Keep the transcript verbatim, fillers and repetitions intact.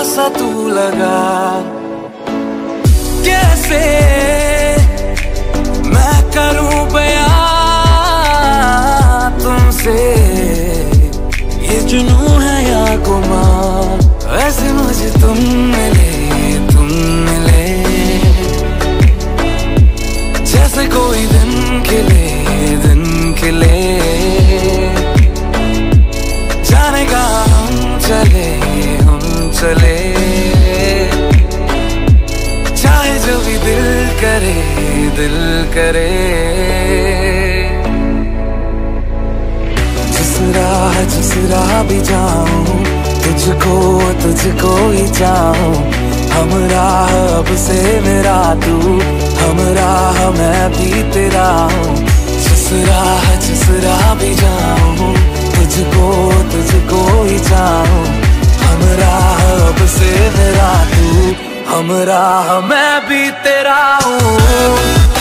सा तू लगा। कैसे मैं करूं बयां तुमसे, ये जुनूं है या गुमान, वैसे मुझे तुम मिले तुम मिले। जैसे कोई दिन खिले दिन खिले, जाने का हम चले हम चले। चाहे जो भी दिल करे दिल करे। जिस राह जिस राह भी जाऊं, तुझको तुझको ही चाहूं। हम राह अब से मेरा तू, हम राह मैं भी तेरा हूँ। जिस राह जिस राह भी जाऊं, तुझको तुझको ही चाहूं। हम राह अब से मेरा तू, हम राह मैं भी तेरा हूँ।